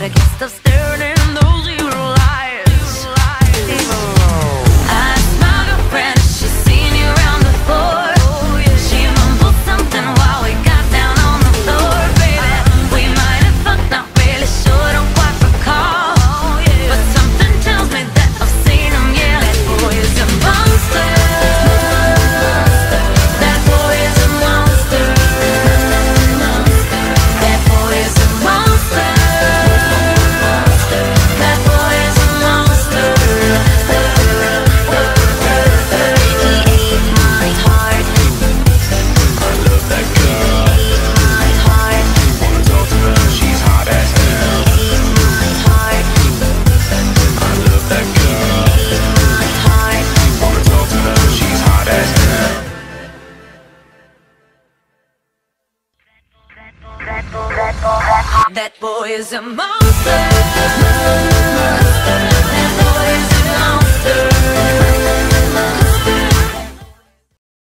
I can't stop staring in those evil eyes. I asked my girlfriend if she's seen you around before. She mumbled something while we got down on the floor. Baby, we might have fucked, not really sure, don't quite recall. But something tells me that I've seen him, yeah. That boy is a monster. That boy is a monster. That boy is a monster. That boy is a monster. He ate my heart. I love that girl. Ate my heart. Wanna talk to her, she's hot as hell. Ate my heart. I love that girl. Ate my heart. Wanna talk to her, she's hot as hell. That boy is a monster.